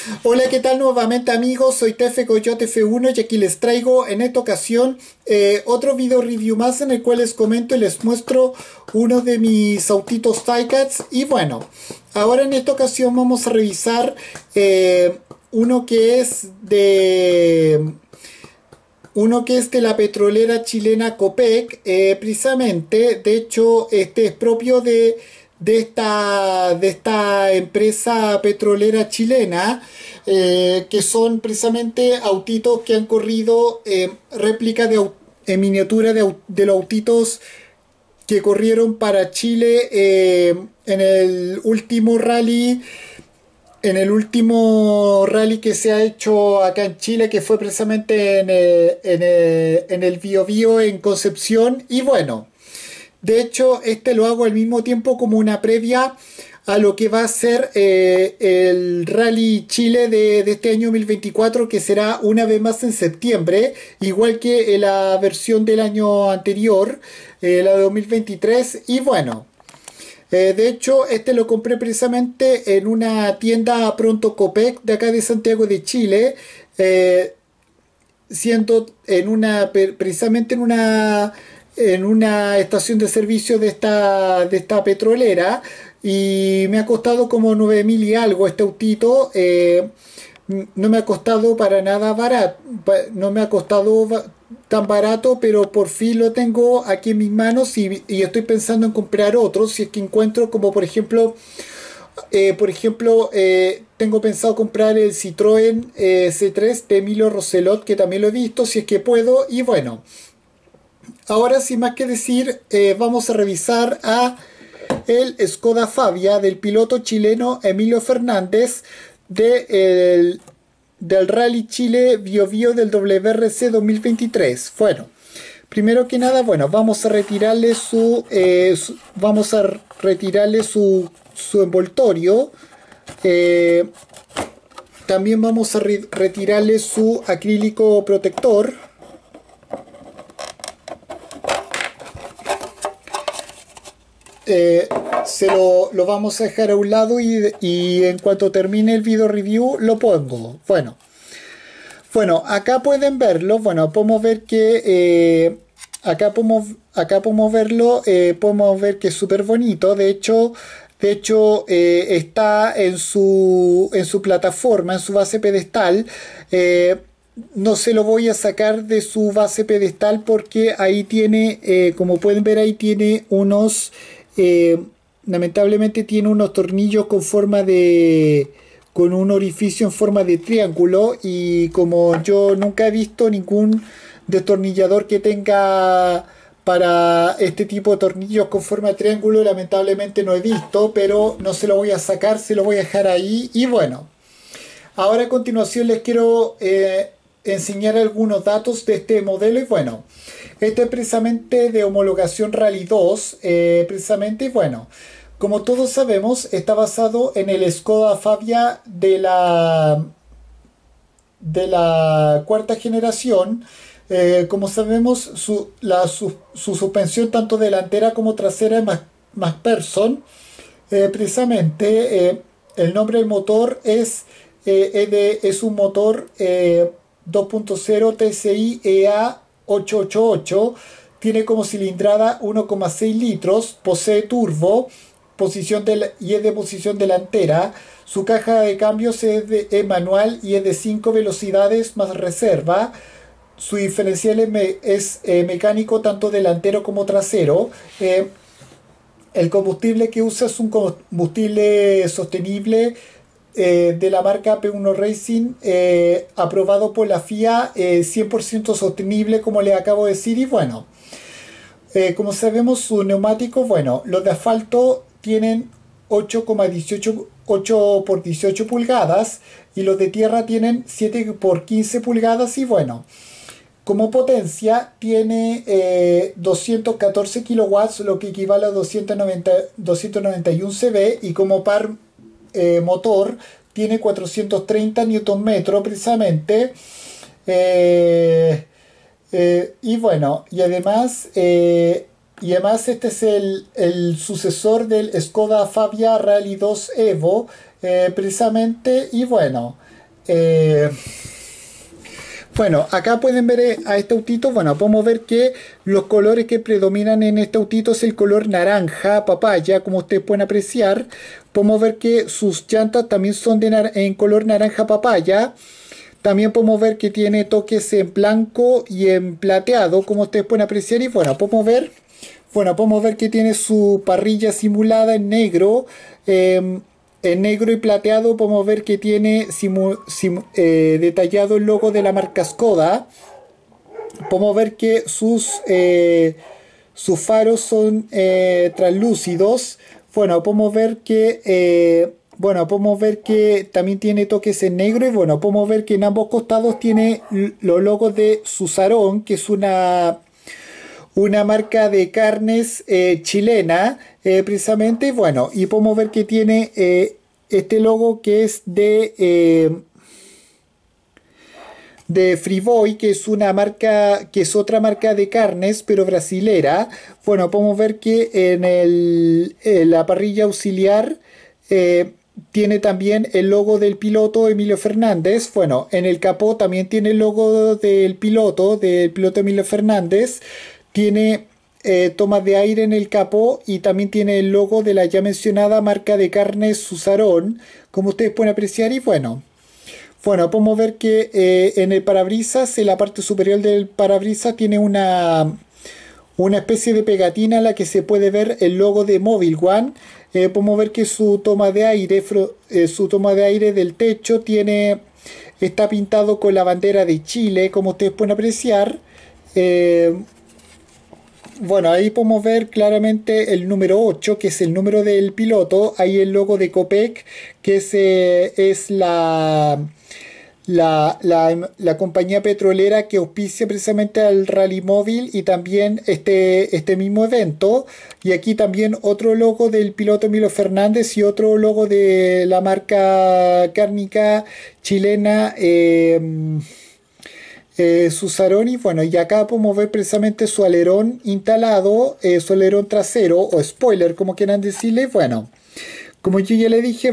Hola, ¿qué tal nuevamente amigos? Soy Tefe Coyote F1 y aquí les traigo en esta ocasión otro video review más en el cual les comento y les muestro uno de mis autitos Ticats. Y bueno, ahora en esta ocasión vamos a revisar uno que es de la petrolera chilena Copec, precisamente. De hecho, este es propio de esta empresa petrolera chilena, que son precisamente autitos que han corrido réplica en miniatura de los autitos que corrieron para Chile en el último rally. En el último rally que se ha hecho acá en Chile, que fue precisamente en el Biobío en Concepción. Y bueno, de hecho, este lo hago al mismo tiempo como una previa a lo que va a ser el Rally Chile de este año 2024, que será una vez más en septiembre, igual que la versión del año anterior, la de 2023. Y bueno, de hecho, este lo compré precisamente en una tienda Pronto Copec de acá de Santiago de Chile, eh, siendo precisamente en una estación de servicio de esta petrolera. Y me ha costado como 9.000 y algo este autito. No me ha costado para nada barato, no me ha costado tan barato, pero por fin lo tengo aquí en mis manos y estoy pensando en comprar otro si es que encuentro, como tengo pensado comprar el Citroën C3 de Emilio Roselot, que también lo he visto, si es que puedo. Y bueno, ahora sin más que decir, vamos a revisar a el Skoda Fabia del piloto chileno Emilio Fernández del Rally Chile Bio Bio del WRC 2023. Bueno, primero que nada, bueno, vamos a retirarle su envoltorio. Eh, También vamos a retirarle su acrílico protector. eh, lo vamos a dejar a un lado y en cuanto termine el video review lo pongo. Bueno, acá pueden verlo. Bueno, podemos ver que acá podemos verlo. Podemos ver que es súper bonito. De hecho, está en su plataforma, en su base pedestal. No se lo voy a sacar de su base pedestal porque ahí tiene, como pueden ver, ahí tiene eh, lamentablemente tiene unos tornillos con un orificio en forma de triángulo. Y como yo nunca he visto ningún destornillador que tenga para este tipo de tornillos con forma de triángulo, lamentablemente no he visto, pero no se lo voy a sacar, se lo voy a dejar ahí. Y bueno, ahora a continuación les quiero enseñar algunos datos de este modelo. Y bueno, este es precisamente de homologación Rally 2, precisamente. Y bueno, como todos sabemos, está basado en el Skoda Fabia de la cuarta generación. Como sabemos, su suspensión tanto delantera como trasera es MacPherson. Precisamente, el nombre del motor es un motor 2.0 TSI EA 888. Tiene como cilindrada 1,6 litros, posee turbo, y es de posición delantera. Su caja de cambios es manual y es de 5 velocidades más reserva. Su diferencial es mecánico tanto delantero como trasero. El combustible que usa es un combustible sostenible de la marca P1 Racing, aprobado por la FIA, 100% sostenible, como les acabo de decir. Y bueno, como sabemos, sus neumáticos, bueno, los de asfalto tienen 8 por 18 pulgadas y los de tierra tienen 7 por 15 pulgadas. Y bueno, como potencia tiene 214 kilowatts, lo que equivale a 291 CV. Y como par motor tiene 430 Newton metro precisamente. Y bueno, y además este es el sucesor del Skoda Fabia Rally 2 Evo, precisamente. Y bueno, Eh, bueno, acá pueden ver a este autito. Bueno, podemos ver que los colores que predominan en este autito es el color naranja, papaya, como ustedes pueden apreciar. Podemos ver que sus llantas también son en color naranja papaya. También podemos ver que tiene toques en blanco y en plateado, como ustedes pueden apreciar. Y podemos ver que tiene su parrilla simulada en negro y plateado. Podemos ver que tiene detallado el logo de la marca Skoda. Podemos ver que sus faros son translúcidos. Podemos ver que también tiene toques en negro. Y bueno, podemos ver que en ambos costados tiene los logos de Susarón, que es una marca de carnes chilena, precisamente. Bueno, y podemos ver que tiene este logo que es de Frivoi, que es una marca, que es otra marca de carnes, pero brasilera. Bueno, podemos ver que en la parrilla auxiliar tiene también el logo del piloto Emilio Fernández. Bueno, en el capó también tiene el logo del piloto Emilio Fernández. Tiene tomas de aire en el capó y también tiene el logo de la ya mencionada marca de carnes Susarón, como ustedes pueden apreciar. Y bueno, podemos ver que en el parabrisas, en la parte superior del parabrisas, tiene una especie de pegatina en la que se puede ver el logo de Mobile One. Podemos ver que su toma de aire del techo está pintado con la bandera de Chile, como ustedes pueden apreciar. Eh, bueno, ahí podemos ver claramente el número 8, que es el número del piloto. Ahí el logo de Copec, que es la compañía petrolera que auspicia precisamente al Rally Móvil y también este mismo evento. Y aquí también otro logo del piloto Emilio Fernández y otro logo de la marca cárnica chilena. Susaroni. Bueno, y acá podemos ver precisamente su alerón instalado, su alerón trasero o spoiler, como quieran decirle. Bueno, como yo ya le dije,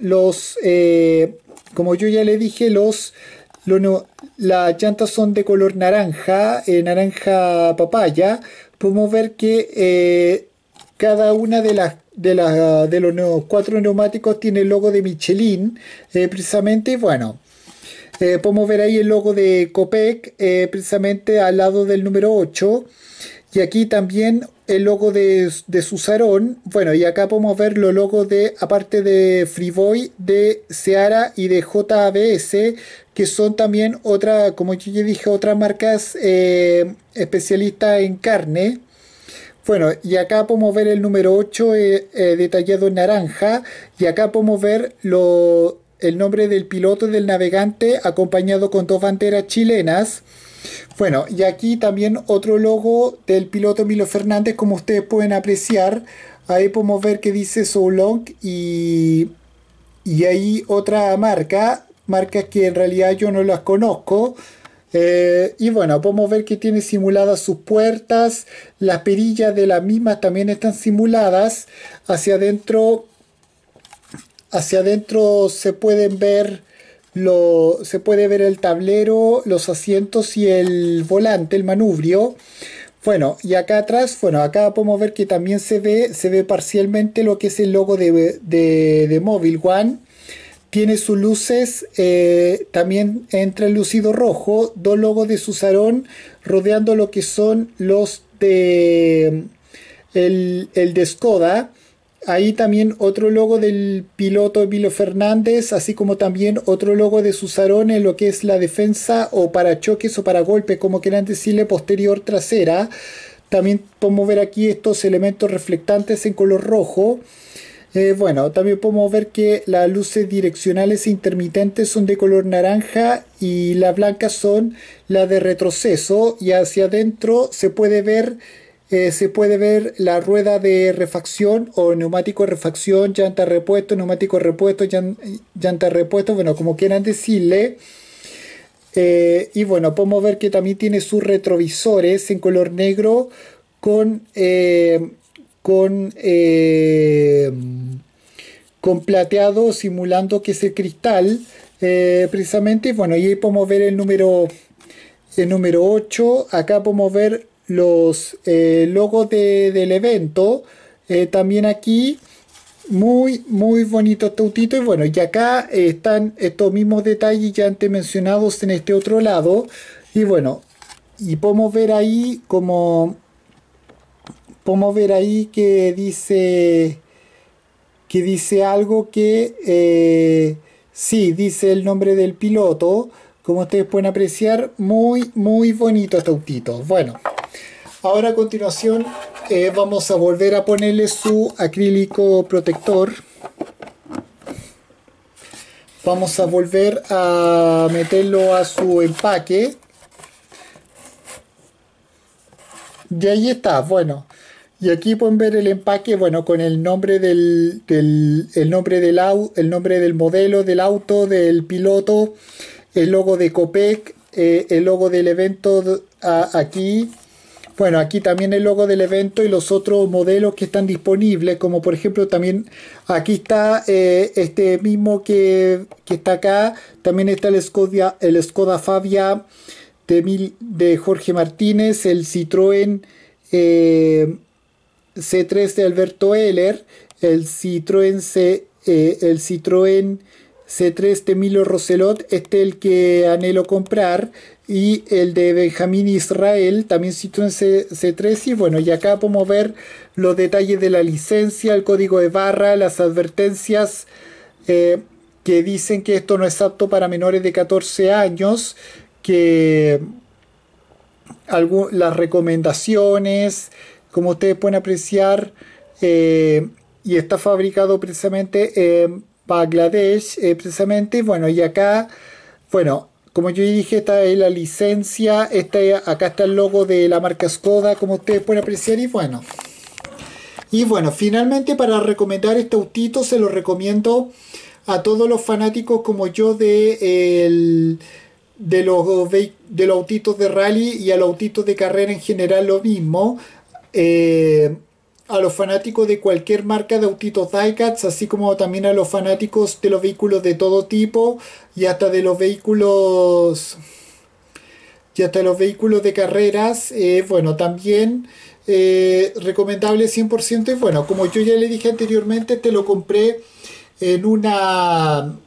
como yo ya le dije, lo no- las llantas son de color naranja, naranja papaya. Podemos ver que cada una de los cuatro neumáticos tiene el logo de Michelin, precisamente. Y bueno, podemos ver ahí el logo de Copec, precisamente al lado del número 8. Y aquí también el logo de Susarón. Bueno, y acá podemos ver los logos aparte de Frivoi, de Seara y de JBS, que son también como yo ya dije, otras marcas especialistas en carne. Bueno, y acá podemos ver el número 8 detallado en naranja. Y acá podemos ver el nombre del piloto y del navegante acompañado con dos banderas chilenas. Bueno, y aquí también otro logo del piloto Emilio Fernández, como ustedes pueden apreciar. Ahí podemos ver que dice So Long y hay otra marcas que en realidad yo no las conozco. Y bueno, podemos ver que tiene simuladas sus puertas, las perillas de las mismas también están simuladas. Hacia adentro, hacia adentro se puede ver el tablero, los asientos y el volante, el manubrio. Bueno, y acá atrás, bueno, acá podemos ver que también se ve parcialmente lo que es el logo de Mobile One. Tiene sus luces también en translúcido rojo, dos logos de Susarón rodeando lo que son los el de Skoda. Ahí también otro logo del piloto Emilio Fernández, así como también otro logo de Susarón en lo que es la defensa o parachoques o paragolpes, como quieran decirle, posterior trasera. También podemos ver aquí estos elementos reflectantes en color rojo. Bueno, también podemos ver que las luces direccionales e intermitentes son de color naranja y las blancas son las de retroceso, y hacia adentro se puede ver la rueda de refacción o neumático de refacción, llanta repuesto, neumático repuesto, llanta repuesto, bueno, como quieran decirle. Y bueno, podemos ver que también tiene sus retrovisores en color negro con, eh, con, eh, con plateado simulando que es el cristal, precisamente. Bueno, y ahí podemos ver el número 8. Acá podemos ver los logos del evento. También aquí, muy bonito este autito. Y bueno, y acá están estos mismos detalles ya antes mencionados en este otro lado. Y bueno, y podemos ver ahí que dice algo que sí, dice el nombre del piloto. Como ustedes pueden apreciar, muy bonito este autito. Bueno, ahora a continuación vamos a volver a ponerle su acrílico protector. Vamos a volver a meterlo a su empaque. Y ahí está, bueno. Y aquí pueden ver el empaque, bueno, con el nombre el nombre del modelo, del auto, del piloto, el logo de Copec, el logo del evento aquí. Bueno, aquí también el logo del evento y los otros modelos que están disponibles, como por ejemplo también aquí está este mismo que está acá. También está el Skoda Fabia de Jorge Martínez, el Citroën C3 de Alberto Heller, el Citroën C3 de Emilio Roselot, este es el que anhelo comprar, y el de Benjamín Israel, también Citroën C3. Y bueno, y acá podemos ver los detalles de la licencia, el código de barra, las advertencias que dicen que esto no es apto para menores de 14 años, que las recomendaciones, como ustedes pueden apreciar, y está fabricado precisamente en Bangladesh, precisamente. Bueno, y acá, bueno, como yo dije, esta es la licencia, acá está el logo de la marca Skoda, como ustedes pueden apreciar. Y bueno, finalmente, para recomendar este autito, se lo recomiendo a todos los fanáticos como yo de los autitos de rally, y a los autitos de carrera en general lo mismo. A los fanáticos de cualquier marca de autitos Diecast, así como también a los fanáticos de los vehículos de todo tipo, y hasta de los vehículos de carreras. Bueno, también recomendable 100%. Y bueno, como yo ya le dije anteriormente, en una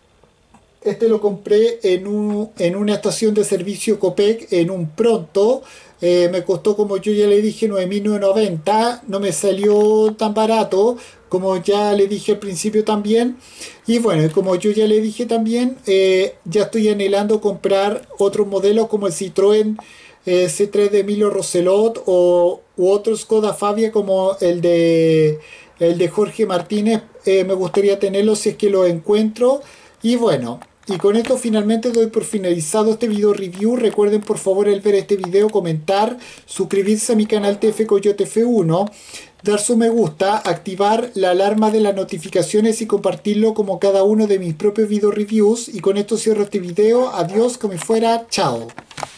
en una estación de servicio Copec, en un Pronto. Me costó, como yo ya le dije, 9.990. No me salió tan barato, como ya le dije al principio también. Y bueno, como yo ya le dije también, ya estoy anhelando comprar otros modelos como el Citroën C3 de Emilio Roselot, u otro Skoda Fabia como el de Jorge Martínez. Me gustaría tenerlo si es que lo encuentro. Y bueno, y con esto finalmente doy por finalizado este video review. Recuerden por favor, al ver este video, comentar, suscribirse a mi canal TF Coyote F1, dar su me gusta, activar la alarma de las notificaciones y compartirlo como cada uno de mis propios video reviews. Y con esto cierro este video. Adiós, como fuera, chao.